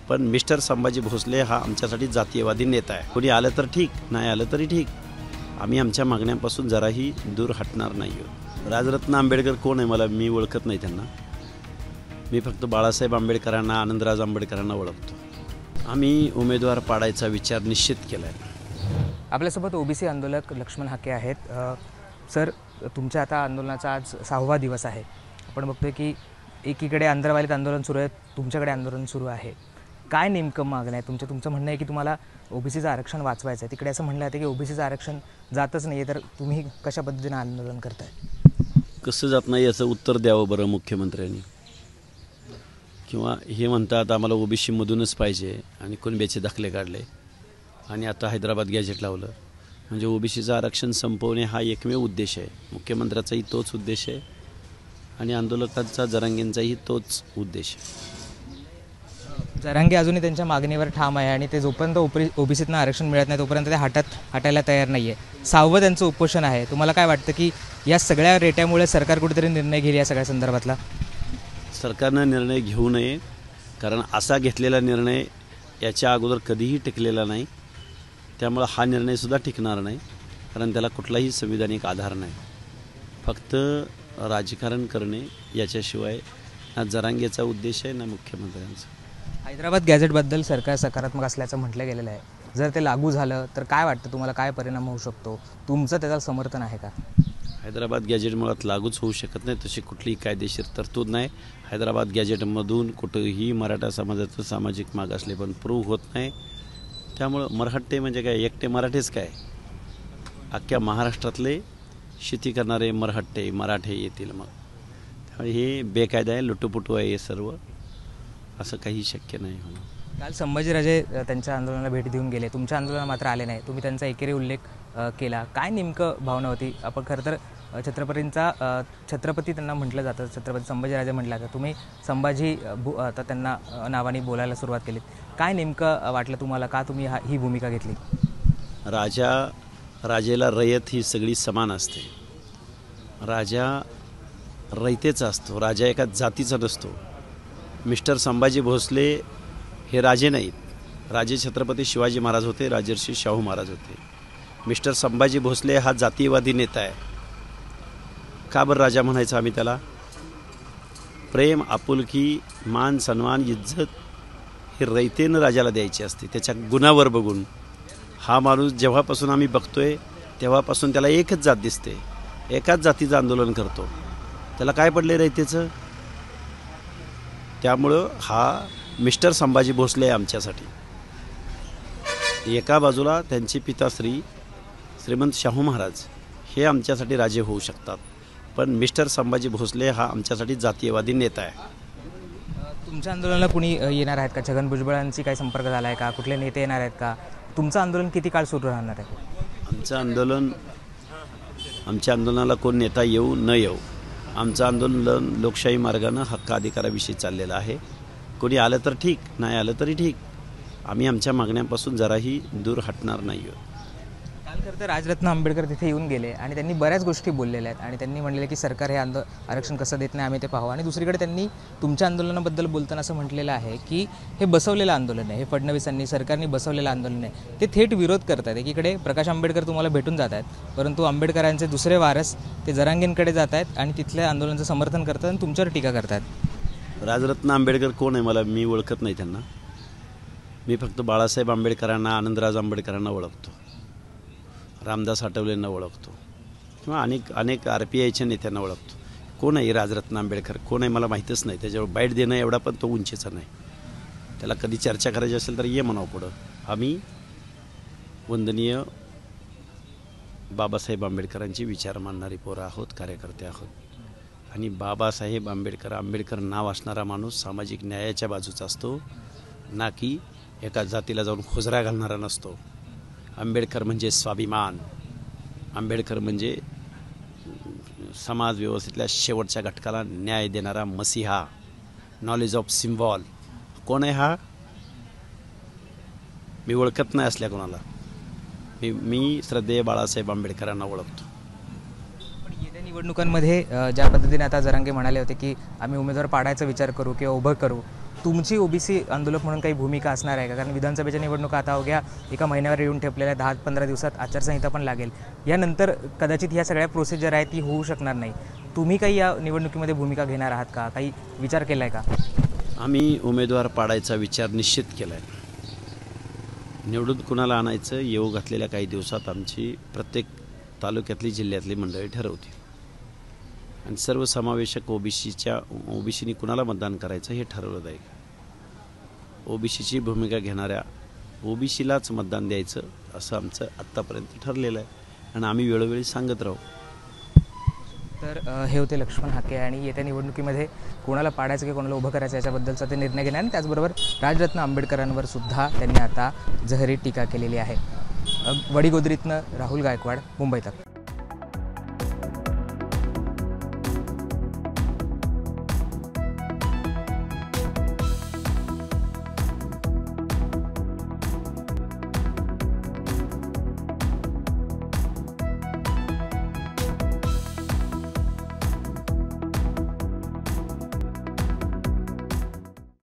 पण मिस्टर संभाजी भोसले हा आमच्यासाठी जातीयवादी नेता आहे। कोणी आलं तर ठीक, नाही आलं तरी ठीक, आम्ही आमच्या मागण्यांपासून जराही दूर हटणार नाही आहोत। राजरत्न आंबेडकर कोण आहे मला मी ओळखत नाही त्यांना, मी फक्त बाळासाहेब आंबेडकरांना, आनंदराज आंबेडकरांना ओळखतो। आम्ही उमेदवार पाडायचा विचार निश्चित केला आहे। आपल्यासोबत ओबीसी आंदोलक लक्ष्मण हाके आहेत। सर, तुमच्या आता आंदोलनाचा आज 6वा दिवस आहे। आपण बघतोय की एकीकडे आंध्रवालीत आंदोलन सुरू आहे, तुमच्याकडे आंदोलन सुरू आहे। काय नेमकं मागणं आहे तुमचं म्हणणं आहे की तुम्हाला ओबीसीचं आरक्षण वाचवायचं आहे, तिकडे असं म्हणलं जातं की ओबीसीचं आरक्षण जातच नाही आहे, तर तुम्ही कशा पद्धतीने आंदोलन करताय? कसं जात नाही याचं उत्तर द्यावं बरं मुख्यमंत्र्यांनी। किंवा हे म्हणतात आम्हाला ओबीसीमधूनच पाहिजे आणि कुणब्याचे दाखले काढले आणि आता हैदराबाद गॅजेट लावलं, म्हणजे ओबीसीचं आरक्षण संपवणे हा एकमेव उद्देश आहे। मुख्यमंत्र्याचाही तोच उद्देश आहे आणि आंदोलकांचा, जरांगेंचाही तोच उद्देश आहे। जरांगे अजूनही त्यांच्या मागणीवर ठाम आहे आणि ते जोपर्यंत ओबीसीतनं आरक्षण मिळत नाही तोपर्यंत ते हटायला तयार नाही आहे। 6वं त्यांचं उपोषण आहे। तुम्हाला काय वाटतं की या सगळ्या रेट्यामुळे सरकार कुठेतरी निर्णय घेईल या सगळ्या संदर्भातला? सरकारनं निर्णय घेऊ नये, कारण असा घेतलेला निर्णय याच्या अगोदर कधीही टिकलेला नाही, त्यामुळे हा निर्णयसुद्धा टिकणार नाही, कारण त्याला कुठलाही संविधानिक आधार नाही। फक्त राजकारण करणे याच्याशिवाय ना जरांगेचा उद्देश आहे ना मुख्यमंत्र्यांचा। हैदराबाद गॅजेटबद्दल सरकार सकारात्मक असल्याचं म्हटलं गेलेलं आहे। जर ते लागू झालं तर काय वाटतं तुम्हाला, काय परिणाम होऊ शकतो? तुमचं त्याला समर्थन आहे का? हैदराबाद गॅजेट मुळात लागूच होऊ शकत नाही, तशी कुठलीही कायदेशीर तरतूद नाही। हैदराबाद गॅजेटमधून कुठेही मराठा समाजाचं सामाजिक मागासलेपण प्रूव्ह होत नाही, त्यामुळं मराठे म्हणजे काय, एकटे मराठेच काय, अख्ख्या महाराष्ट्रातले शेती करणारे मराठे येतील मग। त्यामुळे हे बेकायदा आहे, लुटूपुटू आहे हे सर्व, असं काही शक्य नाही होणं। काल संभाजीराजे त्यांच्या आंदोलनाला भेट देऊन गेले, तुमच्या आंदोलनाला मात्र आले नाही, तुम्ही त्यांचा एकेरी उल्लेख केला, काय नेमकं भावना होती? आपण खरं तर छत्रपती त्यांना म्हटलं जातं, छत्रपती संभाजीराजे म्हटलं जातं, तुम्ही संभाजी आता त्यांना नावाने बोलायला सुरुवात केली, काय नेमकं वाटलं तुम्हाला, का तुम्ही ही भूमिका घेतली? राजेला रयत ही सगळी समान असते, राजा रयतेचा असतो, राजा एका जातीचा नसतो। मिस्टर संभाजी भोसले हे राजे नाहीत, राजे छत्रपती शिवाजी महाराज होते, राजर्षी शाहू महाराज होते। मिस्टर संभाजी भोसले हा जातीयवादी नेता आहे। का बरं राजा म्हणायचं आम्ही त्याला? प्रेम, आपुलकी, मान, सन्मान, इज्जत हे रयतेनं राजाला द्यायची असते, त्याच्या गुणावर बघून। हा माणूस जेव्हापासून आम्ही बघतोय तेव्हापासून त्याला एकच जात दिसते, एकाच जातीचं आंदोलन करतो, त्याला काय पडले रयतेचं? त्यामुळं हा मिस्टर संभाजी भोसले आमच्यासाठी, एका बाजूला त्यांचे पिताश्री श्रीमंत शाहू महाराज हे आमच्यासाठी राजे होऊ शकतात, पण मिस्टर संभाजी भोसले हा आमच्यासाठी जातीयवादी नेता आहे। तुमच्या आंदोलनाला कुणी येणार आहेत का? छगन भुजबळांची काही संपर्क झाला आहे का? कुठले नेते येणार आहेत का? तुमचं आंदोलन किती काळ सुरू राहणार आहे? आमच्या आंदोलनाला कोण नेता येऊ न येऊ, आमचं आंदोलन लोकशाही मार्गानं हक्क अधिकाराविषयी चाललेलं आहे। कोणी आलं तर ठीक, नाही आलं तरी ठीक, आम्ही आमच्या मागण्यांपासून जराही दूर हटणार नाही आहोत। काल खरं तर राजरत्न आंबेडकर तिथे येऊन गेले आणि त्यांनी बऱ्याच गोष्टी बोललेल्या आहेत आणि त्यांनी म्हणलेलं की सरकार हे आरक्षण कसं देत नाही आम्ही ते पाहू। आणि दुसरीकडे त्यांनी तुमच्या आंदोलनाबद्दल बोलताना असं म्हटलेलं आहे की हे बसवलेलं आंदोलन आहे, हे फडणवीसांनी सरकारने बसवलेलं आंदोलन आहे, ते थेट विरोध करत आहेत। एकीकडे प्रकाश आंबेडकर तुम्हाला भेटून जात आहेत, परंतु आंबेडकरांचे दुसरे वारस ते जरांगेंकडे जात आहेत आणि तिथल्या आंदोलनाचं समर्थन करतात आणि तुमच्यावर टीका करतात। राजरत्न आंबेडकर कोण आहे मला मी ओळखत नाही त्यांना, मी फक्त बाळासाहेब आंबेडकरांना, आनंदराज आंबेडकरांना ओळखतो, रामदास आठवलेंना ओळखतो, किंवा अनेक RPIच्या नेत्यांना ओळखतो। कोण आहे राजरत्न आंबेडकर, कोण आहे मला माहीतच नाही, त्याच्यावर बाईट देणं एवढा पण तो उंचीचा नाही। त्याला कधी चर्चा करायची असेल तर ये म्हणावं पुढं। आम्ही वंदनीय बाबासाहेब आंबेडकरांचे विचार मांडणारी पोरं आहोत, कार्यकर्ते आहोत, आणि बाबासाहेब आंबेडकर नाव असणारा माणूस सामाजिक न्यायाच्या बाजूचा असतो, ना की एका जातीला जाऊन खोजरा घालणारा नसतो। आंबेडकर म्हणजे स्वाभिमान, आंबेडकर म्हणजे समाज व्यवस्थेतल्या शेवटच्या घटकाला न्याय देणारा मसीहा, नॉलेज ऑफ सिम्बॉल। कोण आहे हा? मी ओळखत नाही असल्या कोणाला, मी श्रद्धेय बाळासाहेब आंबेडकरांना ओळखतो। पण येत्या निवडणुकांमध्ये ज्या पद्धतीने आता जरांगे म्हणाले होते की आम्ही उमेदवार पाडायचा विचार करू किंवा उभं करू, तुमची ओबीसी आंदोलक म्हणून काही भूमिका असणार आहे का? कारण विधानसभेच्या निवडणुका आता अवघ्या एका महिन्यावर येऊन ठेपलेल्या 10-15 दिवसात आचारसंहिता पण लागेल. यानंतर कदाचित ह्या सगळ्या प्रोसिजर आहे ती होऊ शकणार नाही. तुम्ही काही या निवडणुकीमध्ये भूमिका घेणार आहात का? काही विचार केला आहे का? आम्ही उमेदवार पाडायचा विचार निश्चित केला आहे. निवडून कुणाला आणायचं येऊ घातलेल्या काही दिवसात आमची प्रत्येक तालुक्यातली जिल्ह्यातली मंडळी ठरवतील आणि सर्वसमावेशक ओबीसीनी कुणाला मतदान करायचं हे ठरवलं जाईल. ओबीसीची भूमिका घेणाऱ्या ओबीसीलाच मतदान द्यायचं असं आमचं आत्तापर्यंत ठरलेलं आहे आणि आम्ही वेळोवेळी सांगत राहू. तर हे होते लक्ष्मण हाके आणि येत्या निवडणुकीमध्ये कोणाला पाडायचं की कोणाला उभं करायचं याच्याबद्दलचा ते निर्णय घेणार आणि त्याचबरोबर राजरत्न आंबेडकरांवर सुद्धा त्यांनी आता जहरी टीका केलेली आहे. वडीगोद्रीतनं राहुल गायकवाड, मुंबई तक.